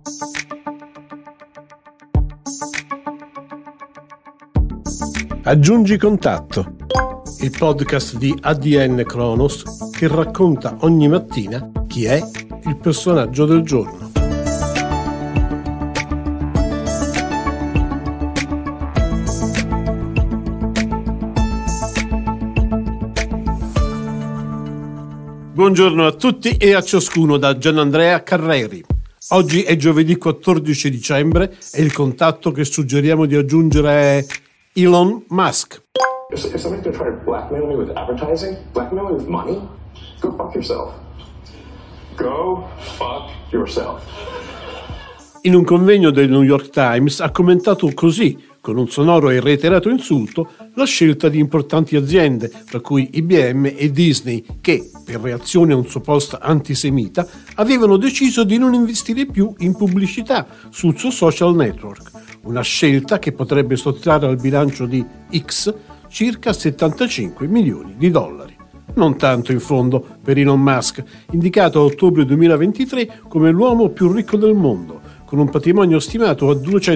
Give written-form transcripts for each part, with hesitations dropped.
Aggiungi contatto, il podcast di ADN Kronos che racconta ogni mattina chi è il personaggio del giorno. Buongiorno a tutti e a ciascuno da Gianandrea Carreri. Oggi è giovedì 14 dicembre e il contatto che suggeriamo di aggiungere è Elon Musk. If somebody's going to try to blackmail me with advertising, blackmail me with money, go fuck yourself. Go fuck yourself. In un convegno del New York Times ha commentato così, con un sonoro e reiterato insulto, la scelta di importanti aziende, tra cui IBM e Disney, che, per reazione a un suo post antisemita, avevano deciso di non investire più in pubblicità sul suo social network, una scelta che potrebbe sottrarre al bilancio di X circa 75 milioni di dollari. Non tanto, in fondo, per Elon Musk, indicato a ottobre 2023 come l'uomo più ricco del mondo, con un patrimonio stimato a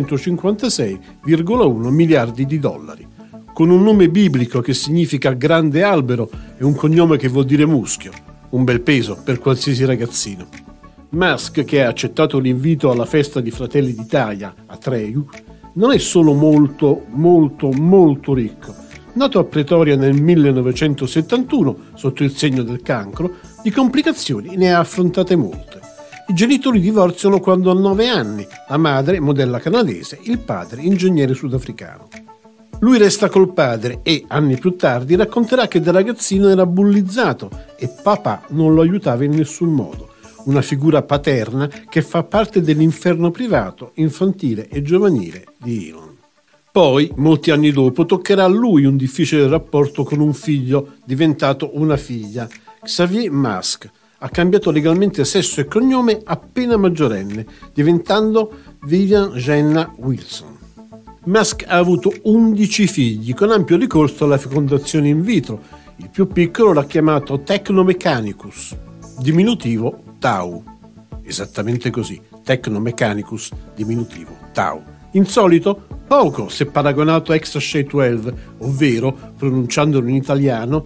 256,1 miliardi di dollari. Con un nome biblico che significa grande albero e un cognome che vuol dire muschio, un bel peso per qualsiasi ragazzino. Musk, che ha accettato l'invito alla festa di Fratelli d'Italia a Treu, non è solo molto ricco. Nato a Pretoria nel 1971 sotto il segno del cancro, di complicazioni ne ha affrontate molte. I genitori divorziano quando ha 9 anni, la madre modella canadese, il padre ingegnere sudafricano. Lui resta col padre e, anni più tardi, racconterà che da ragazzino era bullizzato e papà non lo aiutava in nessun modo. Una figura paterna che fa parte dell'inferno privato, infantile e giovanile di Elon. Poi, molti anni dopo, toccherà a lui un difficile rapporto con un figlio diventato una figlia. Xavier Musk ha cambiato legalmente sesso e cognome appena maggiorenne, diventando Vivian Jenna Wilson. Musk ha avuto 11 figli, con ampio ricorso alla fecondazione in vitro. Il più piccolo l'ha chiamato Technomechanicus, diminutivo Tau. Esattamente così, Technomechanicus, diminutivo Tau. Insolito? Poco se paragonato a XAE12, ovvero, pronunciandolo in italiano,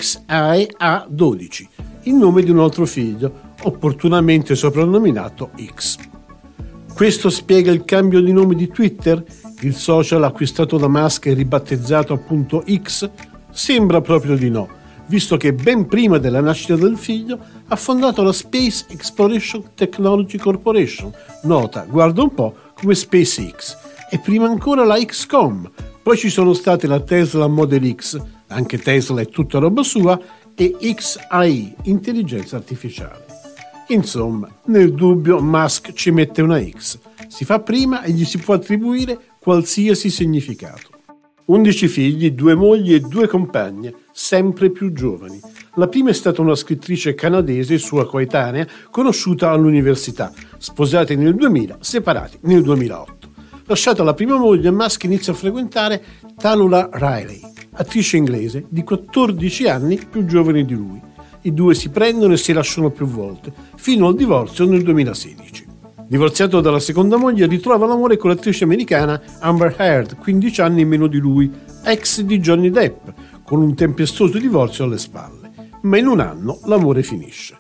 XAEA12, il nome di un altro figlio, opportunamente soprannominato X. Questo spiega il cambio di nome di Twitter? Il social acquistato da Musk e ribattezzato appunto X? Sembra proprio di no, visto che ben prima della nascita del figlio ha fondato la Space Exploration Technology Corporation, nota, guarda un po', come SpaceX, e prima ancora la XCOM. Poi ci sono state la Tesla Model X, anche Tesla è tutta roba sua, e XAI, intelligenza artificiale. Insomma, nel dubbio Musk ci mette una X. Si fa prima e gli si può attribuire qualsiasi significato. 11 figli, 2 mogli e 2 compagne, sempre più giovani. La prima è stata una scrittrice canadese, sua coetanea, conosciuta all'università, sposati nel 2000, separati nel 2008. Lasciata la prima moglie, Musk inizia a frequentare Tallulah Riley, attrice inglese di 14 anni più giovane di lui. I due si prendono e si lasciano più volte, fino al divorzio nel 2016. Divorziato dalla seconda moglie, ritrova l'amore con l'attrice americana Amber Heard, 15 anni meno di lui, ex di Johnny Depp, con un tempestoso divorzio alle spalle. Ma in un anno l'amore finisce.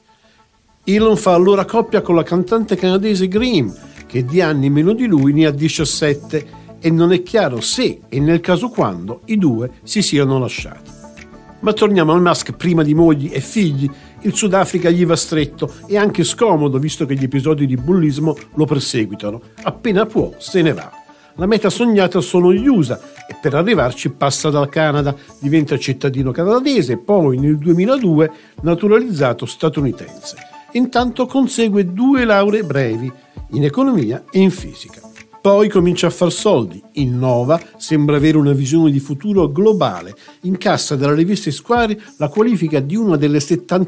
Elon fa allora coppia con la cantante canadese Grimm, che di anni meno di lui ne ha 17, e non è chiaro se e nel caso quando i due si siano lasciati. Ma torniamo al Musk prima di mogli e figli. Il Sudafrica gli va stretto e anche scomodo, visto che gli episodi di bullismo lo perseguitano. Appena può se ne va. La meta sognata sono gli USA e per arrivarci passa dal Canada, diventa cittadino canadese, poi nel 2002 naturalizzato statunitense. Intanto consegue 2 lauree brevi, in economia e in fisica. Poi comincia a far soldi, innova, sembra avere una visione di futuro globale, incassa dalla rivista Esquire la qualifica di una delle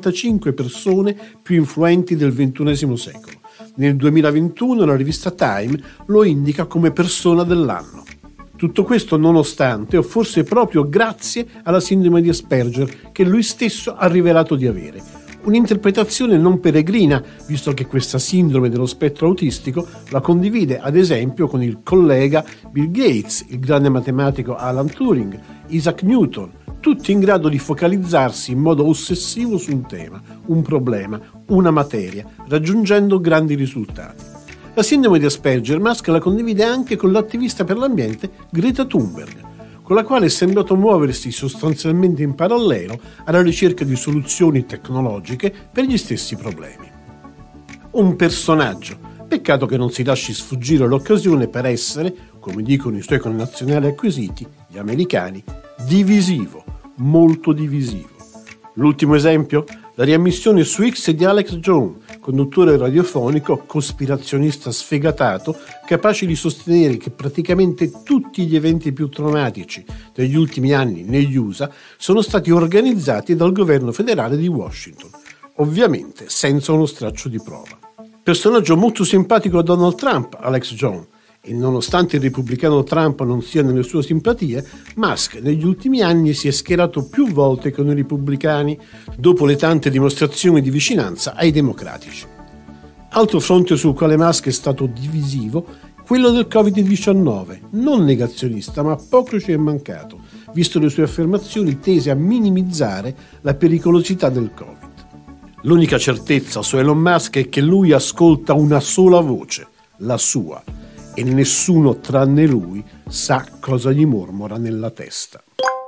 75 persone più influenti del XXI secolo. Nel 2021 la rivista Time lo indica come persona dell'anno. Tutto questo nonostante, o forse proprio grazie alla sindrome di Asperger che lui stesso ha rivelato di avere, Un'interpretazione non peregrina, visto che questa sindrome dello spettro autistico la condivide ad esempio con il collega Bill Gates, il grande matematico Alan Turing, Isaac Newton, tutti in grado di focalizzarsi in modo ossessivo su un tema, un problema, una materia, raggiungendo grandi risultati. La sindrome di Asperger Musk la condivide anche con l'attivista per l'ambiente Greta Thunberg, con la quale è sembrato muoversi sostanzialmente in parallelo alla ricerca di soluzioni tecnologiche per gli stessi problemi. Un personaggio, peccato che non si lasci sfuggire l'occasione per essere, come dicono i suoi connazionali acquisiti, gli americani, divisivo, molto divisivo. L'ultimo esempio? La riammissione su X di Alex Jones, conduttore radiofonico, cospirazionista sfegatato, capace di sostenere che praticamente tutti gli eventi più traumatici degli ultimi anni negli USA sono stati organizzati dal governo federale di Washington, ovviamente senza uno straccio di prova. Personaggio molto simpatico a Donald Trump, Alex Jones, e nonostante il repubblicano Trump non sia nelle sue simpatie, Musk negli ultimi anni si è schierato più volte con i repubblicani, dopo le tante dimostrazioni di vicinanza ai democratici. Altro fronte sul quale Musk è stato divisivo, quello del Covid-19, non negazionista ma apocrifo e mancato, visto le sue affermazioni tese a minimizzare la pericolosità del Covid. L'unica certezza su Elon Musk è che lui ascolta una sola voce, la sua, e nessuno tranne lui sa cosa gli mormora nella testa.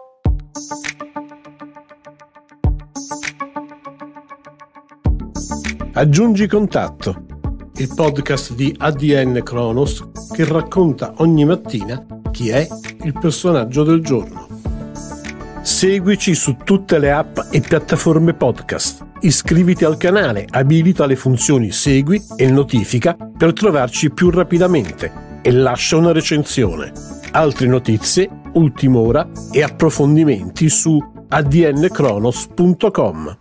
Aggiungi contatto, il podcast di ADN Kronos che racconta ogni mattina chi è il personaggio del giorno. Seguici su tutte le app e piattaforme podcast. Iscriviti al canale, abilita le funzioni segui e notifica per trovarci più rapidamente e lascia una recensione. Altre notizie, ultima ora e approfondimenti su adnkronos.com.